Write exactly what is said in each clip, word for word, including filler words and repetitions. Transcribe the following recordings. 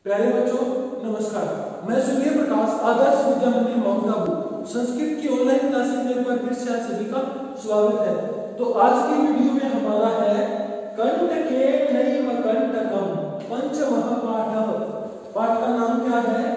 प्यारे बच्चों नमस्कार। मैं सूर्य प्रकाश आदर्श विद्या मंदिर माउंट आबू संस्कृत की ऑनलाइन क्लासेस में एक बार फिर से आप सभी का स्वागत है। तो आज की वीडियो में हमारा है कंटकेन कंटकम पंचमः पाठ। पाठ का नाम क्या है?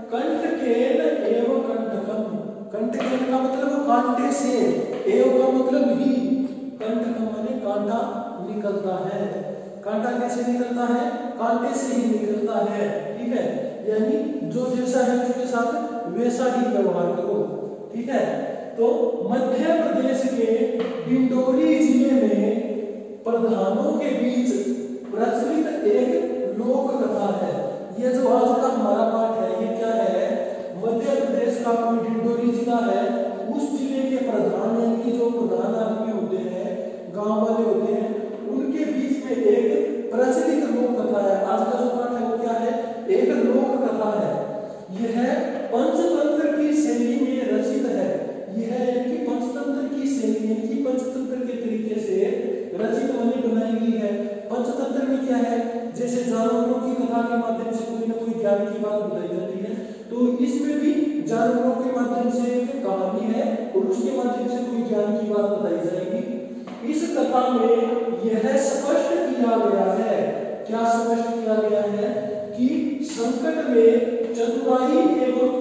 कंटकेन एव कंटकम। कंटकेन का मतलब कांटे से, एव का मतलब ही, कंटकम माने कांटा निकलता है। कांटा कैसे निकलता है? कांटे से ही निकलता है, ठीक है। यानी जो जैसा है उसके साथ वैसा ही व्यवहार करो, ठीक है। तो मध्य प्रदेश के डिंडोरी जिले में प्रधानों के बीच प्रचलित एक लोक कथा है। ये जो आज का हमारा पाठ है ये क्या है? मध्य प्रदेश का कोई डिंडोरी जिला है, उस जिले के प्रधान की जो प्रधान आदमी होते हैं, गांव वाले होते हैं, उनके बीच में एक प्रचलित लोक कथा है। आज का जो पाठ है वो क्या है? एक लोक कथा है। यह पंचतंत्र की शैली में रचित है। यह एक पंचतंत्र की शैली यानी कि पंचतंत्र के तरीके से रचित बनी बनाई गई है। पंचतंत्र में क्या है? जैसे जानवरों की कथा के माध्यम से कोई ना कोई ज्ञान की बात बताई जाती है, तो इसमें भी जानवरों के माध्यम से एक कहानी है और उसके माध्यम से कोई ज्ञान की बात बताई जाएगी। इस कथा में यह स्पष्ट किया गया है, क्या स्पष्ट किया गया है कि संकट में चतुराई एवं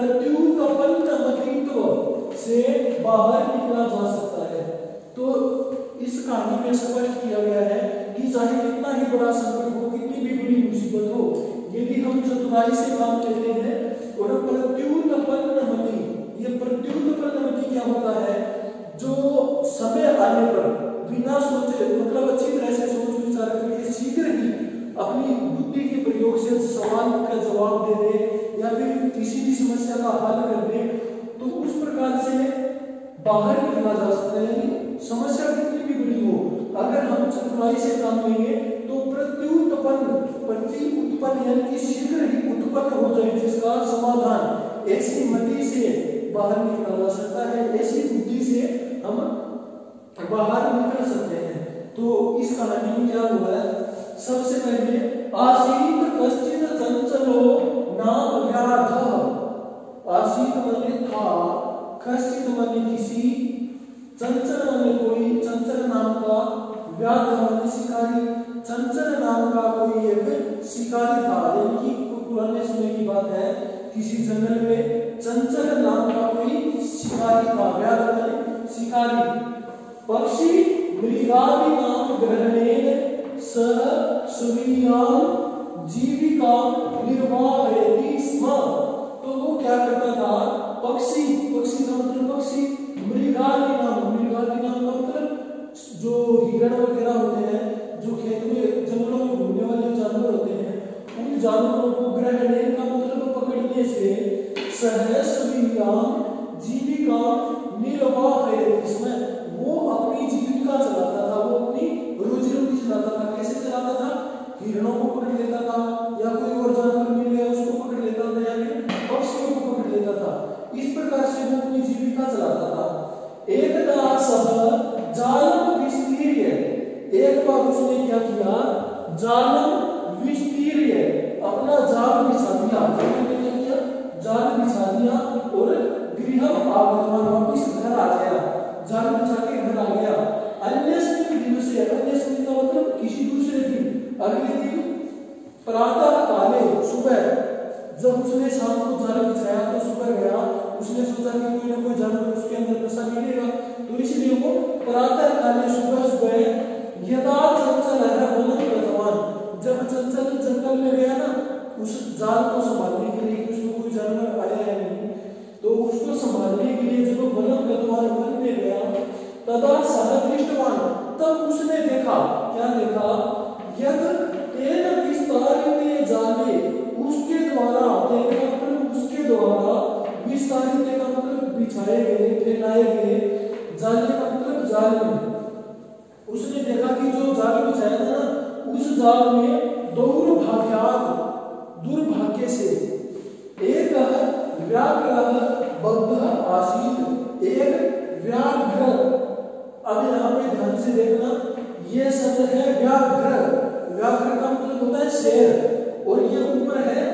प्रत्युत्पन्नमतित्व से बाहर निकला जा सकता है। तो इस कहानी में स्पष्ट किया गया है कि चाहे कितना ही बड़ा संकट हो, कितनी भी बड़ी मुसीबत हो, यदि हम चतुराई से काम लेते हैं और प्रत्युत्पन्नमति, ये प्रत्युत्पन्नमति क्या होता है? जो समय आने पर बिना सोचे, मतलब अच्छी तरह से सोच विचार करके शीघ्र ही अपनी बुद्धि के प्रयोग से सवाल का जवाब दे दे या फिर किसी भी समस्या का हल कर दे, तो उस प्रकार से बाहर निकला जा सकता है। यानी समस्या कितनी भी बड़ी हो, अगर हम चतुराई से काम लेंगे तो प्रत्युत्पन्न, प्रति उत्पन्न यानी कि शीघ्र ही उत्पन्न हो जाए जिसका समाधान, ऐसी मति से बाहर निकला जा सकता है। ऐसी बुद्धि से हम बाहर निकल सकते हैं। तो इस कहानी में क्या हुआ है? सबसे पहले आसीत कश्चित चंचलो नाम व्याधः। आसीत माने था, कश्चित माने किसी, चंचल माने कोई, चंचल नाम का, व्याध माने शिकारी, चंचल नाम का कोई एक शिकारी था। यानी कि पुराने समय की बात है, किसी जंगल में चंचल नाम का कोई शिकारी था। व्याध माने शिकारी। पक्षी मृगादि नाम ग्रहणेन सह स्वीयां जीविका निर्वाहयति स्म। तो वो क्या करता था? पक्षी, पक्षी का मतलब पक्षी, मृगादि नाम, मृगादि नाम का मतलब जो हिरण वगैरह होते हैं, जो खेत में जंगलों में घूमने वाले जानवर होते हैं, उन जानवरों को ग्रहणेन का मतलब पकड़ने से, सह स्वीयां जीविका निर्वाहयति स्म, वो अपनी जीविका चलाता था, वो अपनी रोजी रोटी चलाता था। कैसे चलाता था? हिरणों को पकड़ लेता था, या कोई और जानवर मिल गया उसको पकड़ लेता था, या फिर पक्षियों को पकड़ लेता था। इस प्रकार से वो अपनी जीविका चलाता था। एकदा सह जालम विस्तीर्य, एक बार उसने क्या किया? जालम विस्तीर्य, अपना जाल बिछा दिया। क्या किया? जाल बिछा दिया और गृहम आगतवान, वापस घर आ गया, जाल बिछा के घर आ गया। अन्यस्मिन् दिवसे, अन्यस्मिन् का मतलब किसी दूसरे दिन, अगले दिन प्रातः काले, सुबह जब उसने शाम को जाल बिछाया तो सुबह गया, उसने सोचा कि कोई ना कोई जानवर उसके अंदर फंसा मिलेगा, तो इसलिए वो प्रातः काले सुबह सुबह यदा चंचल है वनम गतवान, जब चंचल जंगल में गया ना उस जाल को संभालने के लिए, उसमें कोई जानवर आया है नहीं, तो उसको संभालने के लिए जब वनम गतवान वन में गया, तदा सह दृष्टवान, तब उसने देखा, क्या देखा? यद तेन विस्तारिते जाले, उसके द्वारा, तेन का मतलब उसके द्वारा, विस्तारिते का मतलब बिछाए गए, फैलाए गए, जाले का मतलब जाल में, उसने देखा कि जो जाल बिछाया था ना, उस जाल में दुर्भाग्यात्, दुर्भाग्य से, एक व्याघ्र बद्ध आसीत, एक व्याघ्र। अब यहाँ पे ध्यान से देखना, ये शब्द है व्याघ्र। व्याघ्र का मतलब होता है शेर, और ये ऊपर है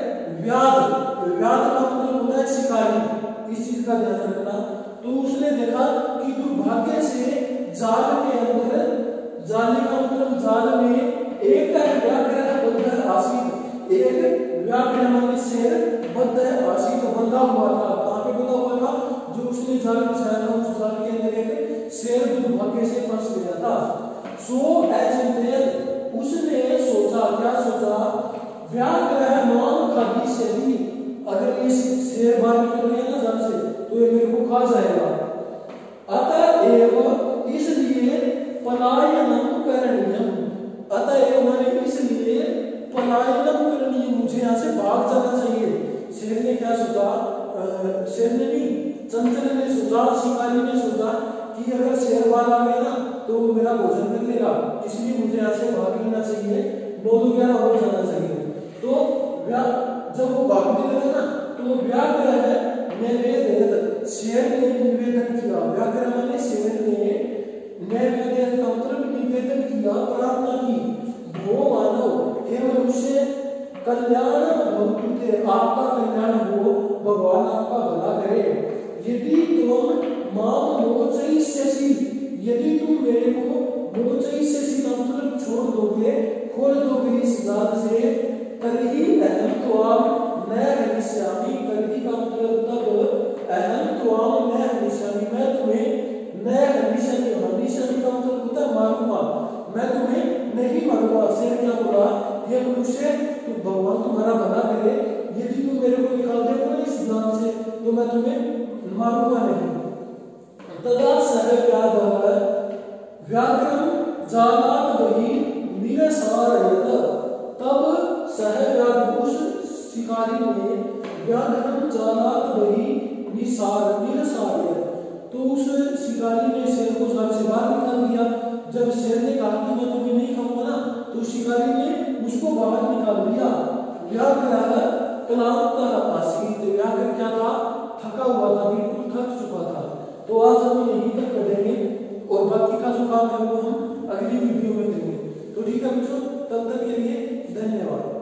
व्याध का मतलब होता है शिकारी, इस चीज का ध्यान रखना। तो उसने देखा कि दुर्भाग्य से जाल के अंदर, जाले का मतलब जाल में एक व्याघ्र बद्ध आसीत, एक व्याघ्र माने शेर बद्ध आसीत बंधा हुआ था। कहाँ पे बंधा हुआ था? जो उसने जाल बिछाया था उस जाल के अंदर एक शेर दुर्भाग्य से फंस गया था। सो एजेंटेल उसने सोचा, क्या सोचा? व्याघ्र मान खादी से भी, अगर ये शेर बाहर निकल गया ना जाल से तो ये मेरे को खा जाएगा। अतएव इसलिए पलायनम करणीयम, अतएव माने इसलिए पलायनम करणीयम, मुझे यहाँ से भाग जाना चाहिए। शेर ने क्या सोचा? शेर ने नहीं, चंचल ने सोचा, शिकारी ने सोचा कि अगर शेर बाहर आ गया ना तो वो मेरा भोजन कर लेगा, इसलिए मुझे यहाँ से भाग लेना चाहिए, नौ दो ग्यारह हो जाना चाहिए। तो जब वो भागने लगा ना तो व्याघ्र है निवेदन, शेर ने निवेदन किया, व्याघ्र माने शेर ने निवेदन का मतलब निवेदन किया, प्रार्थना की, वो मानव हे मनुष्य कल्याण भवतु ते, आपका कल्याण हो, भगवान आपका भला करे। यदि तुम माम मोचयिष्यसि, यदि तुम मेरे को मोचयिष्यसि का मतलब छोड़ दोगे, खोल दोगे इस जाल से, तर्हि अहं त्वाम न हनिष्यामि, तर्हि का मतलब तब, अहं त्वाम न हनिष्यामि, मैं तुम्हें न हनिष्यामि, हनिष्यामि का मतलब होता है मारूंगा, मैं तुम्हें नहीं मारूंगा। शेर क्या बोला? हे मनुष्य तो भगवान तुम्हारा भला करे, यदि तुम मेरे को निकाल देगा ना इस जाल से तो मैं तुम्हें मारूंगा नहीं। तदा सह व्याघ्रः व्याघ्रं जालात् बहि निरसारयत, तब सह व्याघ्र उस शिकारी ने व्याघ्रं जालात् बहि निसार निरसारयत, तो उस शिकारी ने शेर को जाल से बाहर निकाल दिया। जब शेर ने कहा कि मैं तुम्हें नहीं खाऊंगा ना तो शिकारी ने उसको बाहर निकाल दिया। व्याघ्र क्लांतः आसीत्, व्याघ्र क्या था? थका हुआ था, बिल्कुल थक चुका था। तो आज हम यहीं तक पढ़ेंगे और बाकी का जो काम है वो हम अगली वीडियो में करेंगे। तो ठीक है बच्चों, तब तक के लिए धन्यवाद।